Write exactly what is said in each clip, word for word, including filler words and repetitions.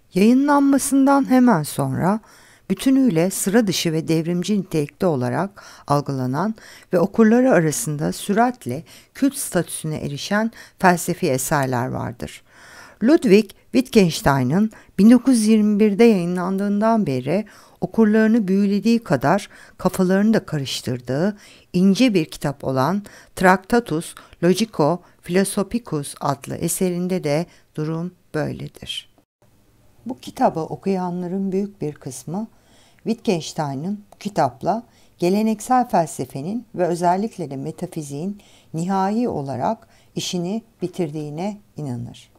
Yayınlanmasından hemen sonra bütünüyle sıra dışı ve devrimci nitelikte olarak algılanan ve okurları arasında süratle kült statüsüne erişen felsefi eserler vardır. Ludwig Wittgenstein'ın bin dokuz yüz yirmi birde yayınlandığından beri okurlarını büyülediği kadar kafalarını da karıştırdığı ince bir kitap olan Tractatus Logico-Philosophicus adlı eserinde de durum böyledir. Bu kitabı okuyanların büyük bir kısmı Wittgenstein'ın bu kitapla geleneksel felsefenin ve özellikle de metafiziğin nihai olarak işini bitirdiğine inanır.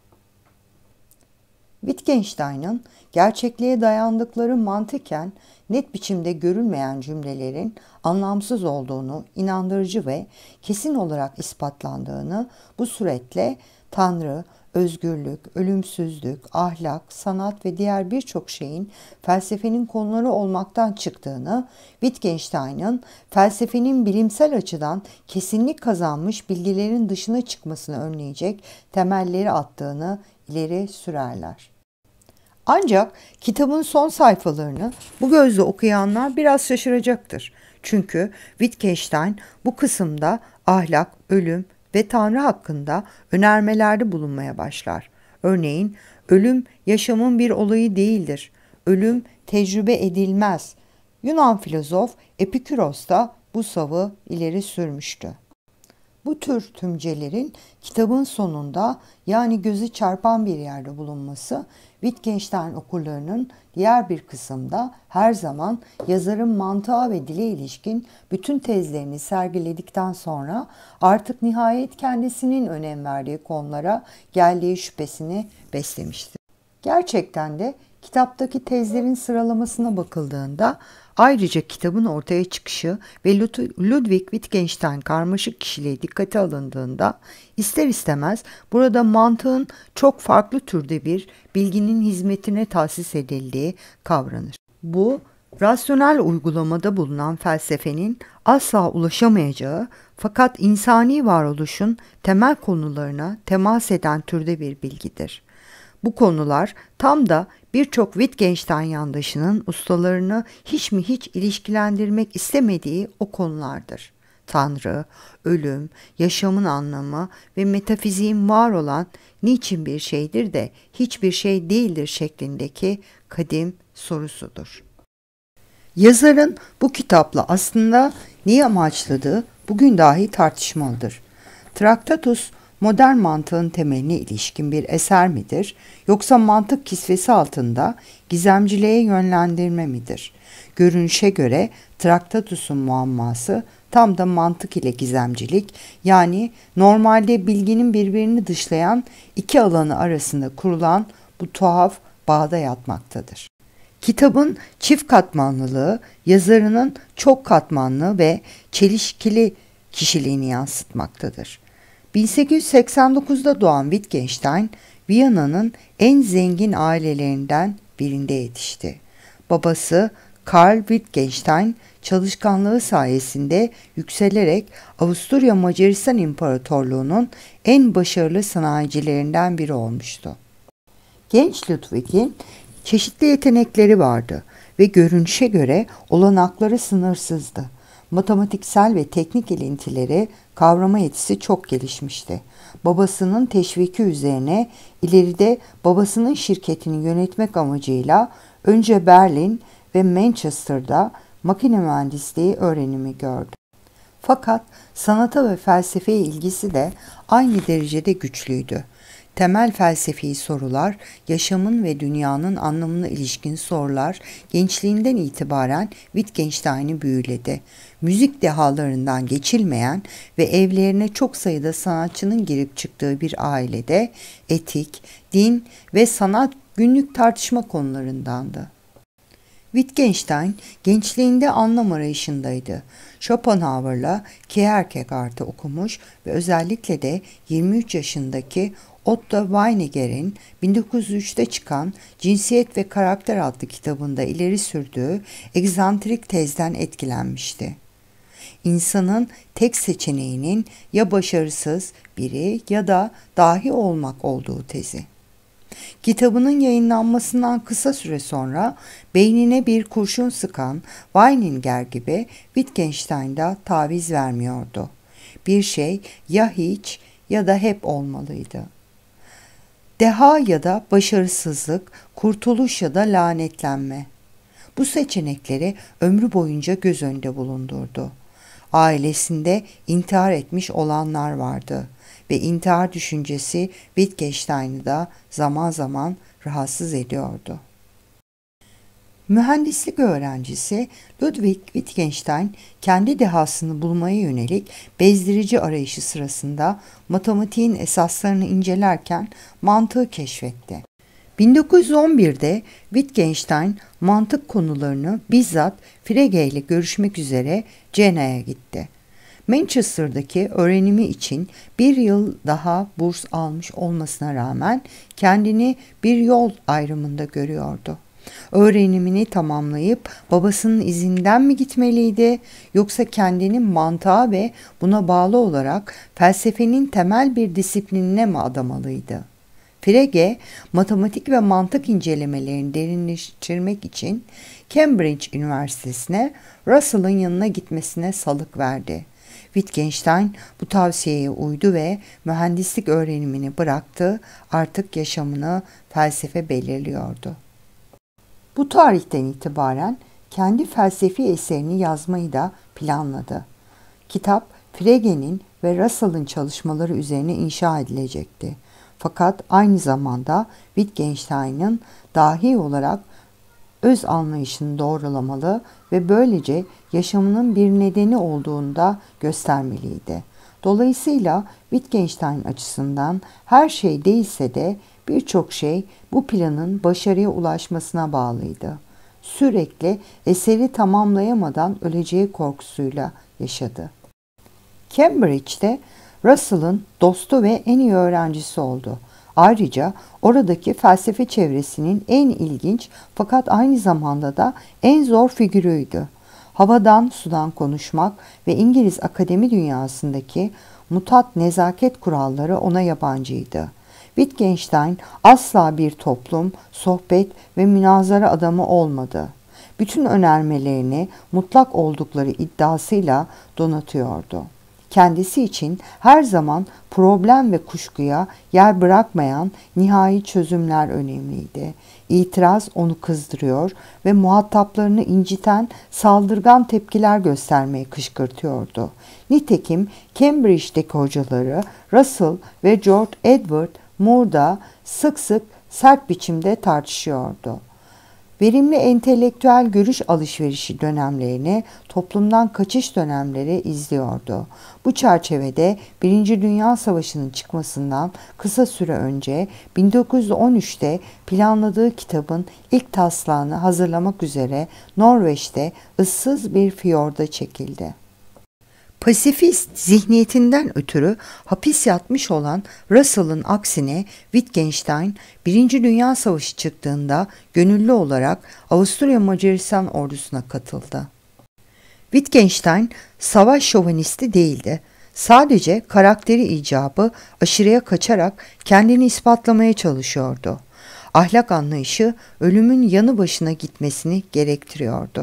Wittgenstein'ın gerçekliğe dayandıkları mantıken net biçimde görülmeyen cümlelerin anlamsız olduğunu, inandırıcı ve kesin olarak ispatlandığını, bu suretle Tanrı, özgürlük, ölümsüzlük, ahlak, sanat ve diğer birçok şeyin felsefenin konuları olmaktan çıktığını, Wittgenstein'ın felsefenin bilimsel açıdan kesinlik kazanmış bilgilerin dışına çıkmasını önleyecek temelleri attığını ileri sürerler. Ancak kitabın son sayfalarını bu gözle okuyanlar biraz şaşıracaktır. Çünkü Wittgenstein bu kısımda ahlak, ölüm ve Tanrı hakkında önermelerde bulunmaya başlar. Örneğin, ölüm yaşamın bir olayı değildir. Ölüm tecrübe edilmez. Yunan filozof Epikuros da bu savı ileri sürmüştü. Bu tür tümcelerin kitabın sonunda, yani gözü çarpan bir yerde bulunması, Wittgenstein okurlarının diğer bir kısımda her zaman yazarın mantığa ve dile ilişkin bütün tezlerini sergiledikten sonra artık nihayet kendisinin önem verdiği konulara geldiği şüphesini beslemiştir. Gerçekten de kitaptaki tezlerin sıralamasına bakıldığında ayrıca kitabın ortaya çıkışı ve Ludwig Wittgenstein karmaşık kişiliği dikkate alındığında ister istemez burada mantığın çok farklı türde bir bilginin hizmetine tahsis edildiği kavranır. Bu, rasyonel uygulamada bulunan felsefenin asla ulaşamayacağı fakat insani varoluşun temel konularına temas eden türde bir bilgidir. Bu konular tam da birçok Wittgenstein yandaşının ustalarını hiç mi hiç ilişkilendirmek istemediği o konulardır. Tanrı, ölüm, yaşamın anlamı ve metafiziğin var olan niçin bir şeydir de hiçbir şey değildir şeklindeki kadim sorusudur. Yazarın bu kitapla aslında neyi amaçladığı bugün dahi tartışmalıdır. Tractatus modern mantığın temeline ilişkin bir eser midir, yoksa mantık kisvesi altında gizemciliğe yönlendirme midir? Görünüşe göre Tractatus'un muamması tam da mantık ile gizemcilik, yani normalde bilginin birbirini dışlayan iki alanı arasında kurulan bu tuhaf bağda yatmaktadır. Kitabın çift katmanlılığı yazarının çok katmanlı ve çelişkili kişiliğini yansıtmaktadır. bin sekiz yüz seksen dokuzda doğan Wittgenstein, Viyana'nın en zengin ailelerinden birinde yetişti. Babası Karl Wittgenstein, çalışkanlığı sayesinde yükselerek Avusturya Macaristan İmparatorluğu'nun en başarılı sanayicilerinden biri olmuştu. Genç Ludwig'in çeşitli yetenekleri vardı ve görünüşe göre olanakları sınırsızdı. Matematiksel ve teknik ilintileri kavrama yetisi çok gelişmişti. Babasının teşviki üzerine ileride babasının şirketini yönetmek amacıyla önce Berlin ve Manchester'da makine mühendisliği öğrenimi gördü. Fakat sanata ve felsefeye ilgisi de aynı derecede güçlüydü. Temel felsefi sorular, yaşamın ve dünyanın anlamına ilişkin sorular gençliğinden itibaren Wittgenstein'i büyüledi. Müzik dehalarından geçilmeyen ve evlerine çok sayıda sanatçının girip çıktığı bir ailede etik, din ve sanat günlük tartışma konularındandı. Wittgenstein gençliğinde anlam arayışındaydı. Schopenhauer'la Kierkegaard'ı okumuş ve özellikle de yirmi üç yaşındaki Otto Weininger'in bin dokuz yüz üçte çıkan Cinsiyet ve Karakter adlı kitabında ileri sürdüğü egzantrik tezden etkilenmişti. İnsanın tek seçeneğinin ya başarısız biri ya da dahi olmak olduğu tezi. Kitabının yayınlanmasından kısa süre sonra beynine bir kurşun sıkan Weininger gibi Wittgenstein da taviz vermiyordu. Bir şey ya hiç ya da hep olmalıydı. Deha ya da başarısızlık, kurtuluş ya da lanetlenme. Bu seçenekleri ömrü boyunca göz önünde bulundurdu. Ailesinde intihar etmiş olanlar vardı ve intihar düşüncesi Wittgenstein'ı da zaman zaman rahatsız ediyordu. Mühendislik öğrencisi Ludwig Wittgenstein kendi dehasını bulmaya yönelik bezdirici arayışı sırasında matematiğin esaslarını incelerken mantığı keşfetti. bin dokuz yüz on birde Wittgenstein mantık konularını bizzat Frege ile görüşmek üzere Cena'ya gitti. Manchester'daki öğrenimi için bir yıl daha burs almış olmasına rağmen kendini bir yol ayrımında görüyordu. Öğrenimini tamamlayıp babasının izinden mi gitmeliydi, yoksa kendini mantığa ve buna bağlı olarak felsefenin temel bir disiplinine mi adamalıydı? Frege, matematik ve mantık incelemelerini derinleştirmek için Cambridge Üniversitesi'ne Russell'ın yanına gitmesine salık verdi. Wittgenstein bu tavsiyeye uydu ve mühendislik öğrenimini bıraktı, artık yaşamını felsefe belirliyordu. Bu tarihten itibaren kendi felsefi eserini yazmayı da planladı. Kitap, Frege'nin ve Russell'ın çalışmaları üzerine inşa edilecekti. Fakat aynı zamanda Wittgenstein'ın dahi olarak öz anlayışını doğrulamalı ve böylece yaşamının bir nedeni olduğunu da göstermeliydi. Dolayısıyla Wittgenstein açısından her şey değilse de birçok şey bu planın başarıya ulaşmasına bağlıydı. Sürekli eseri tamamlayamadan öleceği korkusuyla yaşadı. Cambridge'de Russell'ın dostu ve en iyi öğrencisi oldu. Ayrıca oradaki felsefe çevresinin en ilginç fakat aynı zamanda da en zor figürüydü. Havadan sudan konuşmak ve İngiliz akademi dünyasındaki mutat nezaket kuralları ona yabancıydı. Wittgenstein asla bir toplum, sohbet ve münazara adamı olmadı. Bütün önermelerini mutlak oldukları iddiasıyla donatıyordu. Kendisi için her zaman problem ve kuşkuya yer bırakmayan nihai çözümler önemliydi. İtiraz onu kızdırıyor ve muhataplarını inciten saldırgan tepkiler göstermeye kışkırtıyordu. Nitekim Cambridge'deki hocaları Russell ve George Edward Moore'da sık sık sert biçimde tartışıyordu. Verimli entelektüel görüş alışverişi dönemlerini, toplumdan kaçış dönemleri izliyordu. Bu çerçevede Birinci Dünya Savaşı'nın çıkmasından kısa süre önce bin dokuz yüz on üçte planladığı kitabın ilk taslağını hazırlamak üzere Norveç'te ıssız bir fiyorda çekildi. Pasifist zihniyetinden ötürü hapis yatmış olan Russell'ın aksine Wittgenstein, Birinci Dünya Savaşı çıktığında gönüllü olarak Avusturya Macaristan ordusuna katıldı. Wittgenstein savaş şovanisti değildi. Sadece karakteri icabı aşırıya kaçarak kendini ispatlamaya çalışıyordu. Ahlak anlayışı ölümün yanı başına gitmesini gerektiriyordu.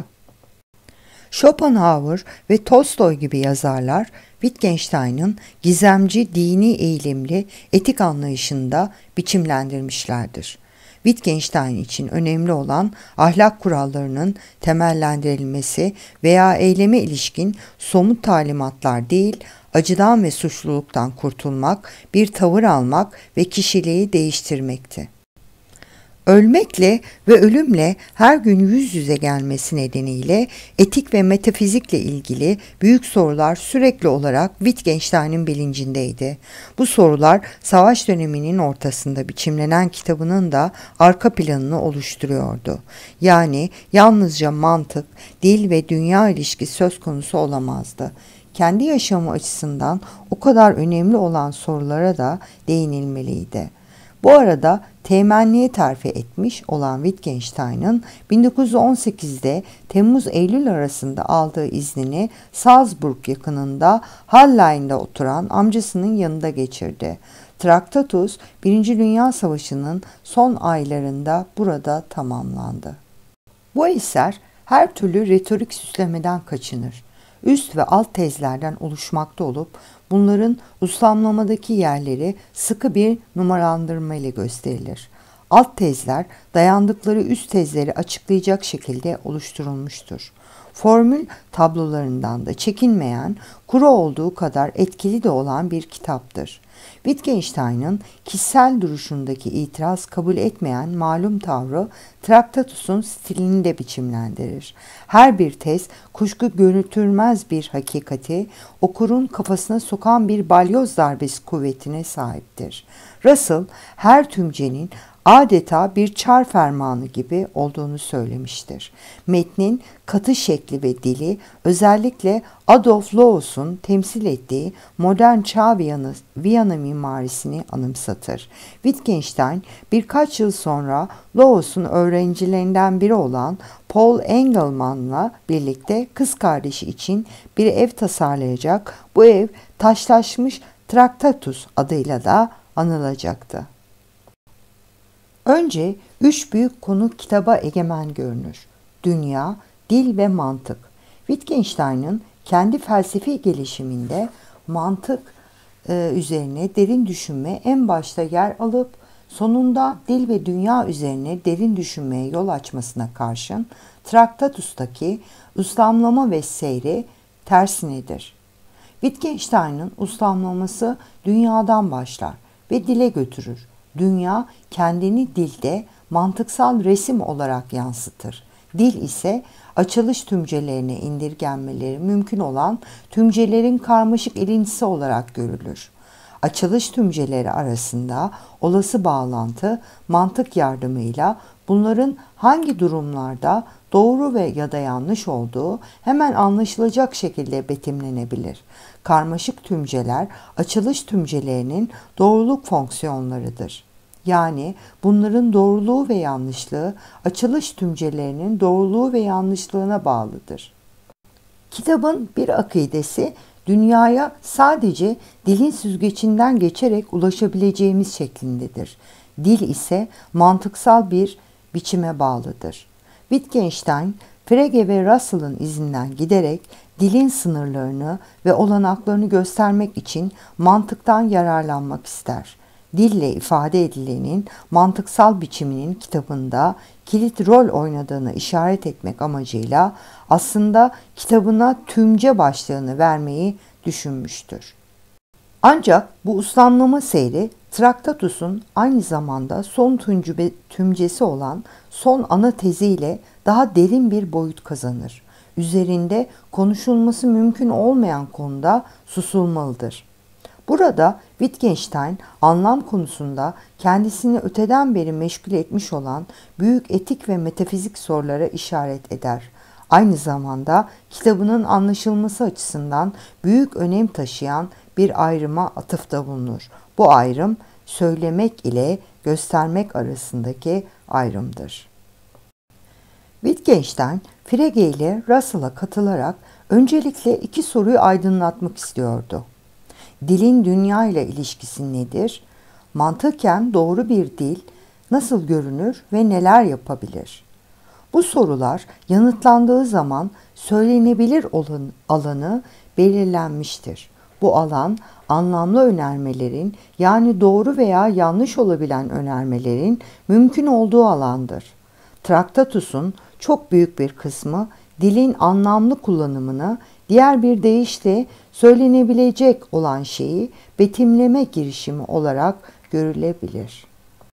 Schopenhauer ve Tolstoy gibi yazarlar Wittgenstein'ın gizemci, dini eğilimli etik anlayışında biçimlendirmişlerdir. Wittgenstein için önemli olan ahlak kurallarının temellendirilmesi veya eyleme ilişkin somut talimatlar değil, acıdan ve suçluluktan kurtulmak, bir tavır almak ve kişiliği değiştirmekti. Ölmekle ve ölümle her gün yüz yüze gelmesi nedeniyle etik ve metafizikle ilgili büyük sorular sürekli olarak Wittgenstein'in bilincindeydi. Bu sorular savaş döneminin ortasında biçimlenen kitabının da arka planını oluşturuyordu. Yani yalnızca mantık, dil ve dünya ilişkisi söz konusu olamazdı. Kendi yaşamı açısından o kadar önemli olan sorulara da değinilmeliydi. Bu arada temenniye terfi etmiş olan Wittgenstein'ın bin dokuz yüz on sekizde Temmuz-Eylül arasında aldığı iznini Salzburg yakınında Hallein'de oturan amcasının yanında geçirdi. Traktatus, Birinci Dünya Savaşı'nın son aylarında burada tamamlandı. Bu eser her türlü retorik süslemeden kaçınır. Üst ve alt tezlerden oluşmakta olup bunların uslamlamadaki yerleri sıkı bir numaralandırma ile gösterilir. Alt tezler dayandıkları üst tezleri açıklayacak şekilde oluşturulmuştur. Formül tablolarından da çekinmeyen, kuru olduğu kadar etkili de olan bir kitaptır. Wittgenstein'ın kişisel duruşundaki itiraz kabul etmeyen malum tavrı Traktatus'un stilini de biçimlendirir. Her bir tez kuşku götürmez bir hakikati okurun kafasına sokan bir balyoz darbesi kuvvetine sahiptir. Russell her tümcenin adeta bir çar fermanı gibi olduğunu söylemiştir. Metnin katı şekli ve dili özellikle Adolf Loos'un temsil ettiği modern çağ Viyana, Viyana mimarisini anımsatır. Wittgenstein birkaç yıl sonra Loos'un öğrencilerinden biri olan Paul Engelmann'la birlikte kız kardeşi için bir ev tasarlayacak. Bu ev taşlaşmış Traktatus adıyla da anılacaktı. Önce üç büyük konu kitaba egemen görünür. Dünya, dil ve mantık. Wittgenstein'ın kendi felsefi gelişiminde mantık e, üzerine derin düşünme en başta yer alıp sonunda dil ve dünya üzerine derin düşünmeye yol açmasına karşın Traktatus'taki uslamlama ve seyri tersinedir. Wittgenstein'ın uslamlaması dünyadan başlar ve dile götürür. Dünya kendini dilde mantıksal resim olarak yansıtır. Dil ise açılış tümcelerine indirgenmeleri mümkün olan tümcelerin karmaşık ilintisi olarak görülür. Açılış tümceleri arasında olası bağlantı mantık yardımıyla bunların hangi durumlarda doğru ve ya da yanlış olduğu hemen anlaşılacak şekilde betimlenebilir. Karmaşık tümceler açılış tümcelerinin doğruluk fonksiyonlarıdır. Yani bunların doğruluğu ve yanlışlığı açılış tümcelerinin doğruluğu ve yanlışlığına bağlıdır. Kitabın bir akidesi dünyaya sadece dilin süzgecinden geçerek ulaşabileceğimiz şeklindedir. Dil ise mantıksal bir biçime bağlıdır. Wittgenstein, Frege ve Russell'ın izinden giderek dilin sınırlarını ve olanaklarını göstermek için mantıktan yararlanmak ister. Dille ifade edilenin mantıksal biçiminin kitabında kilit rol oynadığını işaret etmek amacıyla aslında kitabına tümce başlığını vermeyi düşünmüştür. Ancak bu uslamlama seyri Traktatus'un aynı zamanda son tümcü, tümcesi olan son ana teziyle daha derin bir boyut kazanır. Üzerinde konuşulması mümkün olmayan konuda susulmalıdır. Burada Wittgenstein anlam konusunda kendisini öteden beri meşgul etmiş olan büyük etik ve metafizik sorulara işaret eder. Aynı zamanda kitabının anlaşılması açısından büyük önem taşıyan bir ayrıma atıfta bulunur. Bu ayrım söylemek ile göstermek arasındaki ayrımdır. Wittgenstein, Frege ile Russell'a katılarak öncelikle iki soruyu aydınlatmak istiyordu. Dilin dünya ile ilişkisi nedir? Mantıken doğru bir dil nasıl görünür ve neler yapabilir? Bu sorular yanıtlandığı zaman söylenebilir olan alanı belirlenmiştir. Bu alan anlamlı önermelerin yani doğru veya yanlış olabilen önermelerin mümkün olduğu alandır. Traktatus'un çok büyük bir kısmı dilin anlamlı kullanımını, diğer bir deyişle söylenebilecek olan şeyi betimleme girişimi olarak görülebilir.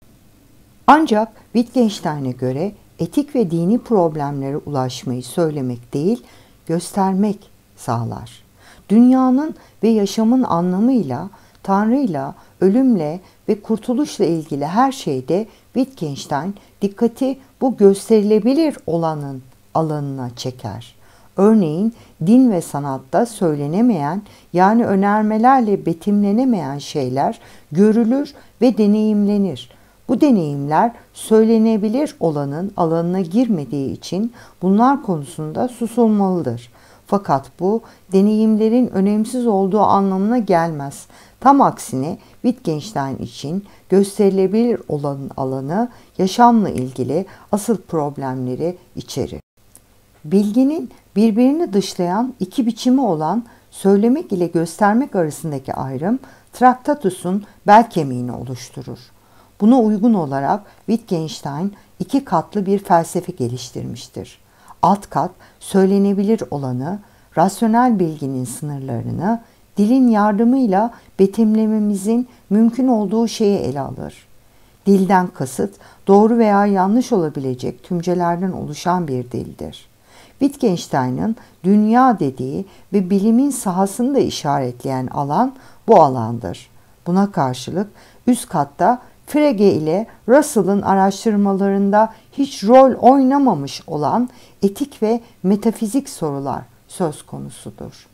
Ancak Wittgenstein'e göre etik ve dini problemlere ulaşmayı söylemek değil, göstermek sağlar. Dünyanın ve yaşamın anlamıyla, Tanrı'yla, ölümle ve kurtuluşla ilgili her şeyde Wittgenstein dikkati bu gösterilebilir olanın alanına çeker. Örneğin din ve sanatta söylenemeyen yani önermelerle betimlenemeyen şeyler görülür ve deneyimlenir. Bu deneyimler söylenebilir olanın alanına girmediği için bunlar konusunda susulmalıdır. Fakat bu deneyimlerin önemsiz olduğu anlamına gelmez. Tam aksine Wittgenstein için gösterilebilir olan alanı yaşamla ilgili asıl problemleri içerir. Bilginin birbirini dışlayan iki biçimi olan söylemek ile göstermek arasındaki ayrım Traktatus'un bel kemiğini oluşturur. Buna uygun olarak Wittgenstein iki katlı bir felsefe geliştirmiştir. Alt kat söylenebilir olanı, rasyonel bilginin sınırlarını, dilin yardımıyla betimlememizin mümkün olduğu şeyi ele alır. Dilden kasıt doğru veya yanlış olabilecek tümcelerden oluşan bir dildir. Wittgenstein'ın dünya dediği ve bilimin sahasını da işaretleyen alan bu alandır. Buna karşılık üst katta Frege ile Russell'ın araştırmalarında hiç rol oynamamış olan etik ve metafizik sorular söz konusudur.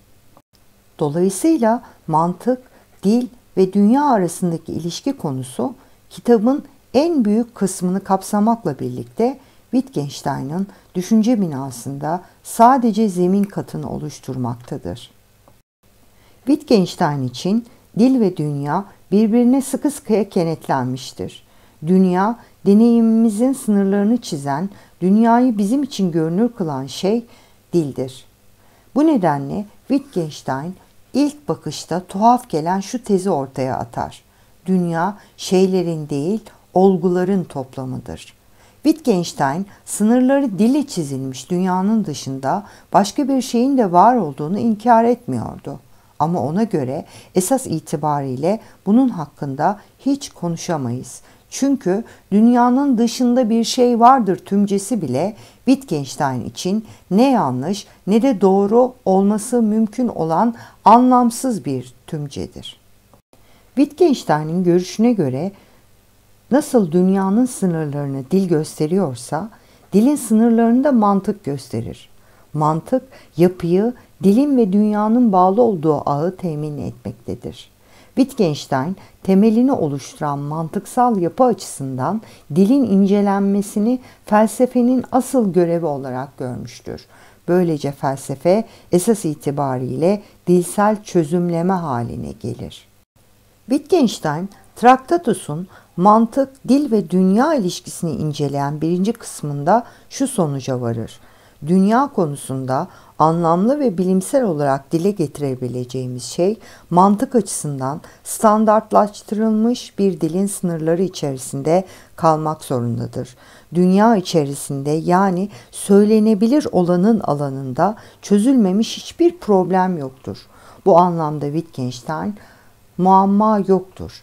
Dolayısıyla mantık, dil ve dünya arasındaki ilişki konusu kitabın en büyük kısmını kapsamakla birlikte Wittgenstein'ın düşünce binasında sadece zemin katını oluşturmaktadır. Wittgenstein için dil ve dünya birbirine sıkı sıkıya kenetlenmiştir. Dünya, deneyimimizin sınırlarını çizen, dünyayı bizim için görünür kılan şey dildir. Bu nedenle Wittgenstein ilk bakışta tuhaf gelen şu tezi ortaya atar. Dünya şeylerin değil, olguların toplamıdır. Wittgenstein sınırları dille çizilmiş dünyanın dışında başka bir şeyin de var olduğunu inkar etmiyordu. Ama ona göre esas itibariyle bunun hakkında hiç konuşamayız. Çünkü dünyanın dışında bir şey vardır tümcesi bile Wittgenstein için ne yanlış ne de doğru olması mümkün olan anlamsız bir tümcedir. Wittgenstein'in görüşüne göre nasıl dünyanın sınırlarını dil gösteriyorsa, dilin sınırlarını da mantık gösterir. Mantık, yapıyı, dilin ve dünyanın bağlı olduğu ağı temin etmektedir. Wittgenstein, temelini oluşturan mantıksal yapı açısından dilin incelenmesini felsefenin asıl görevi olarak görmüştür. Böylece felsefe esas itibariyle dilsel çözümleme haline gelir. Wittgenstein, Traktatus'un mantık, dil ve dünya ilişkisini inceleyen birinci kısmında şu sonuca varır. Dünya konusunda anlamlı ve bilimsel olarak dile getirebileceğimiz şey mantık açısından standartlaştırılmış bir dilin sınırları içerisinde kalmak zorundadır. Dünya içerisinde yani söylenebilir olanın alanında çözülmemiş hiçbir problem yoktur. Bu anlamda Wittgenstein muamma yoktur.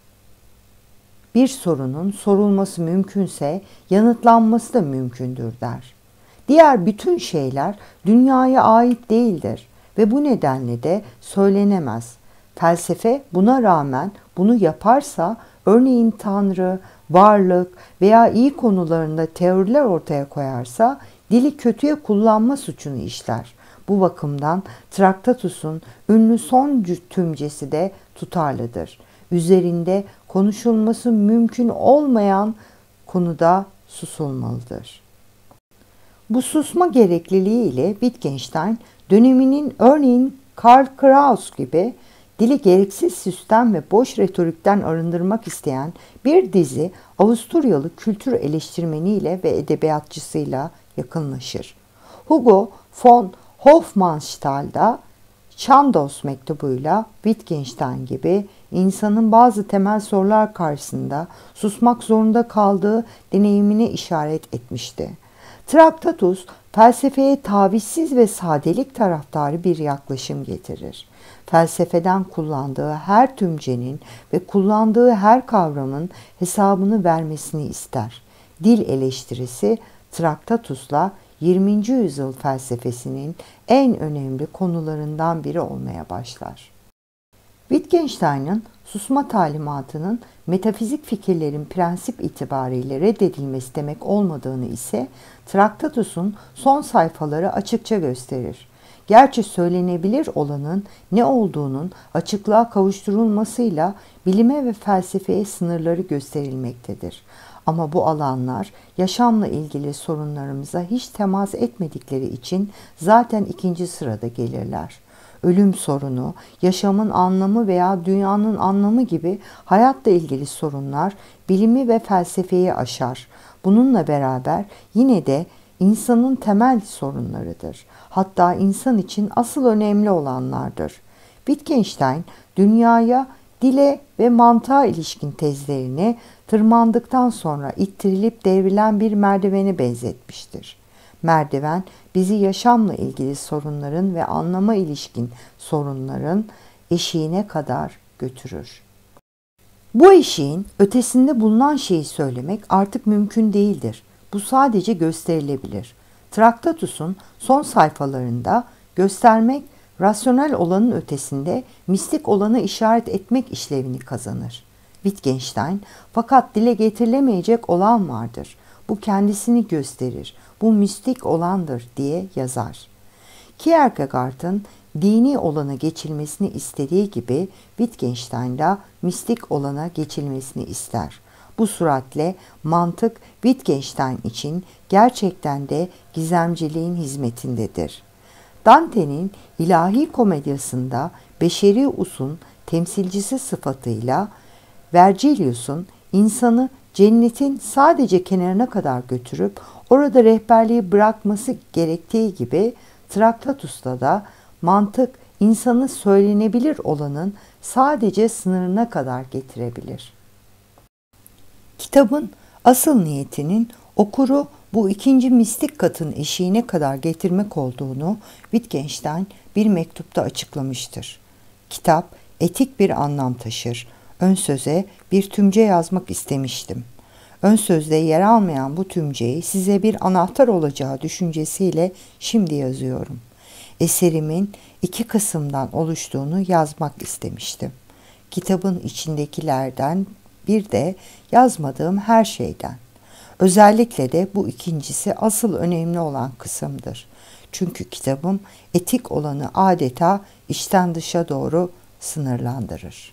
Bir sorunun sorulması mümkünse yanıtlanması da mümkündür der. Diğer bütün şeyler dünyaya ait değildir ve bu nedenle de söylenemez. Felsefe buna rağmen bunu yaparsa, örneğin Tanrı, varlık veya iyi konularında teoriler ortaya koyarsa dili kötüye kullanma suçunu işler. Bu bakımdan Traktatus'un ünlü son tümcesi de tutarlıdır. Üzerinde konuşulması mümkün olmayan konuda susulmalıdır. Bu susma gerekliliği ile Wittgenstein döneminin örneğin Karl Kraus gibi dili gereksiz süsten ve boş retorikten arındırmak isteyen bir dizi Avusturyalı kültür eleştirmeniyle ve edebiyatçısıyla yakınlaşır. Hugo von Hofmannsthal Chandos mektubuyla Wittgenstein gibi insanın bazı temel sorular karşısında susmak zorunda kaldığı deneyimine işaret etmişti. Traktatus, felsefeye tavizsiz ve sadelik taraftarı bir yaklaşım getirir. Felsefeden kullandığı her tümcenin ve kullandığı her kavramın hesabını vermesini ister. Dil eleştirisi Traktatus'la yirminci yüzyıl felsefesinin en önemli konularından biri olmaya başlar. Wittgenstein'ın susma talimatının metafizik fikirlerin prensip itibariyle reddedilmesi demek olmadığını ise Traktatus'un son sayfaları açıkça gösterir. Gerçi söylenebilir olanın ne olduğunun açıklığa kavuşturulmasıyla bilime ve felsefeye sınırları gösterilmektedir. Ama bu alanlar yaşamla ilgili sorunlarımıza hiç temas etmedikleri için zaten ikinci sırada gelirler. Ölüm sorunu, yaşamın anlamı veya dünyanın anlamı gibi hayatla ilgili sorunlar bilimi ve felsefeyi aşar. Bununla beraber yine de insanın temel sorunlarıdır. Hatta insan için asıl önemli olanlardır. Wittgenstein, dünyaya, dile ve mantığa ilişkin tezlerini tırmandıktan sonra ittirilip devrilen bir merdiveni benzetmiştir. Merdiven bizi yaşamla ilgili sorunların ve anlama ilişkin sorunların eşiğine kadar götürür. Bu eşiğin ötesinde bulunan şeyi söylemek artık mümkün değildir. Bu sadece gösterilebilir. Traktatus'un son sayfalarında göstermek, rasyonel olanın ötesinde mistik olanı işaret etmek işlevini kazanır. Wittgenstein, fakat dile getirilemeyecek olan vardır. Bu kendisini gösterir. Bu mistik olandır diye yazar. Kierkegaard'ın dini olana geçilmesini istediği gibi Wittgenstein de mistik olana geçilmesini ister. Bu suratle mantık Wittgenstein için gerçekten de gizemciliğin hizmetindedir. Dante'nin ilahi komedyasında beşeri usun temsilcisi sıfatıyla Vergilius'un insanı cennetin sadece kenarına kadar götürüp orada rehberliği bırakması gerektiği gibi Traktatus'ta da mantık insanı söylenebilir olanın sadece sınırına kadar getirebilir. Kitabın asıl niyetinin okuru bu ikinci mistik katın eşiğine kadar getirmek olduğunu Wittgenstein bir mektupta açıklamıştır. Kitap etik bir anlam taşır. Ön söze bir tümce yazmak istemiştim. Ön sözde yer almayan bu tümceyi size bir anahtar olacağı düşüncesiyle şimdi yazıyorum. Eserimin iki kısımdan oluştuğunu yazmak istemiştim. Kitabın içindekilerden bir de yazmadığım her şeyden. Özellikle de bu ikincisi asıl önemli olan kısımdır. Çünkü kitabım etik olanı adeta içten dışa doğru sınırlandırır.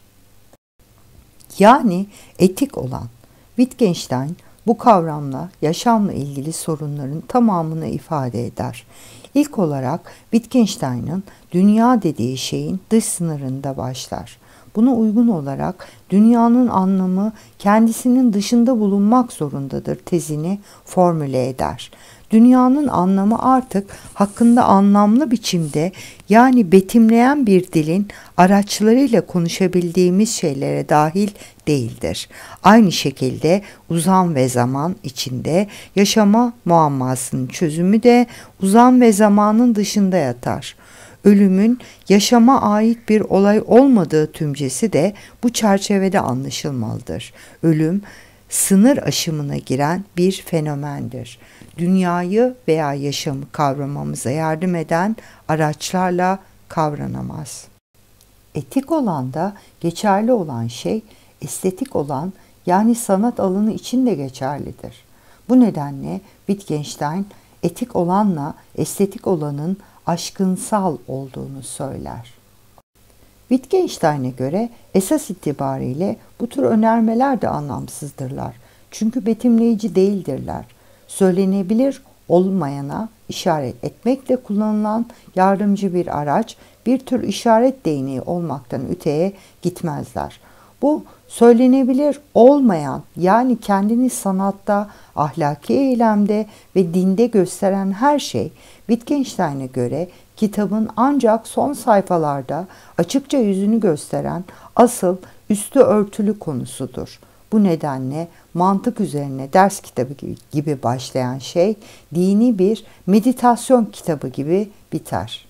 Yani etik olan. Wittgenstein bu kavramla yaşamla ilgili sorunların tamamını ifade eder. İlk olarak Wittgenstein'ın dünya dediği şeyin dış sınırında başlar. Buna uygun olarak dünyanın anlamı kendisinin dışında bulunmak zorundadır tezini formüle eder. Dünyanın anlamı artık hakkında anlamlı biçimde yani betimleyen bir dilin araçlarıyla konuşabildiğimiz şeylere dahil değildir. Aynı şekilde uzam ve zaman içinde yaşama muammasının çözümü de uzam ve zamanın dışında yatar. Ölümün yaşama ait bir olay olmadığı tümcesi de bu çerçevede anlaşılmalıdır. Ölüm, sınır aşımına giren bir fenomendir. Dünyayı veya yaşamı kavramamıza yardım eden araçlarla kavranamaz. Etik olan da geçerli olan şey, estetik olan yani sanat alanı için de geçerlidir. Bu nedenle Wittgenstein etik olanla estetik olanın aşkınsal olduğunu söyler. Wittgenstein'e göre esas itibariyle bu tür önermeler de anlamsızdırlar. Çünkü betimleyici değildirler. Söylenebilir olmayana işaret etmekle kullanılan yardımcı bir araç, bir tür işaret değneği olmaktan öteye gitmezler. Bu söylenebilir olmayan yani kendini sanatta, ahlaki eylemde ve dinde gösteren her şey Wittgenstein'e göre kitabın ancak son sayfalarda açıkça yüzünü gösteren asıl üstü örtülü konusudur. Bu nedenle mantık üzerine ders kitabı gibi başlayan şey dini bir meditasyon kitabı gibi biter.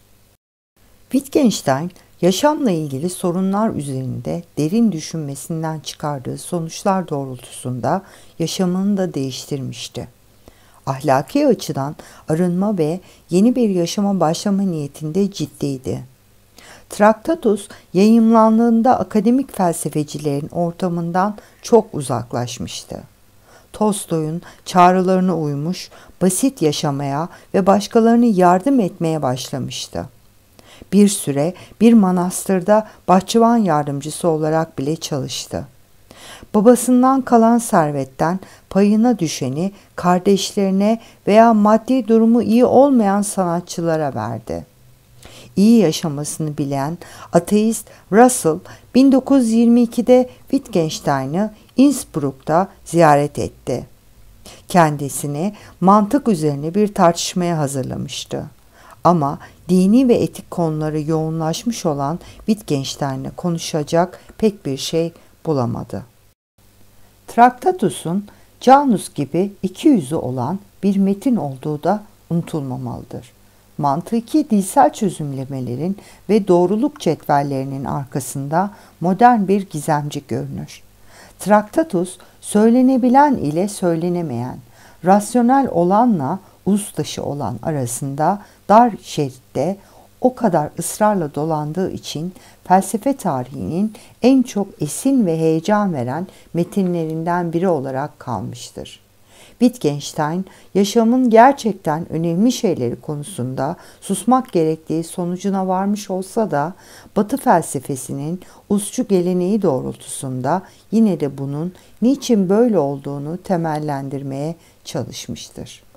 Wittgenstein yaşamla ilgili sorunlar üzerinde derin düşünmesinden çıkardığı sonuçlar doğrultusunda yaşamını da değiştirmişti. Ahlaki açıdan arınma ve yeni bir yaşama başlama niyetinde ciddiydi. Traktatus yayımlandığında akademik felsefecilerin ortamından çok uzaklaşmıştı. Tolstoy'un çağrılarına uymuş, basit yaşamaya ve başkalarına yardım etmeye başlamıştı. Bir süre bir manastırda bahçıvan yardımcısı olarak bile çalıştı. Babasından kalan servetten payına düşeni kardeşlerine veya maddi durumu iyi olmayan sanatçılara verdi. İyi yaşamasını bilen ateist Russell bin dokuz yüz yirmi ikide Wittgenstein'ı Innsbruck'ta ziyaret etti. Kendisini mantık üzerine bir tartışmaya hazırlamıştı. Ama dini ve etik konuları yoğunlaşmış olan Wittgenstein'le konuşacak pek bir şey bulamadı. Traktatus'un Janus gibi iki yüzü olan bir metin olduğu da unutulmamalıdır. Mantıki dilsel çözümlemelerin ve doğruluk cetvellerinin arkasında modern bir gizemci görünür. Traktatus, söylenebilen ile söylenemeyen, rasyonel olanla uztaşı olan arasında dar şeritte o kadar ısrarla dolandığı için felsefe tarihinin en çok esin ve heyecan veren metinlerinden biri olarak kalmıştır. Wittgenstein, yaşamın gerçekten önemli şeyleri konusunda susmak gerektiği sonucuna varmış olsa da, Batı felsefesinin usçu geleneği doğrultusunda yine de bunun niçin böyle olduğunu temellendirmeye çalışmıştır.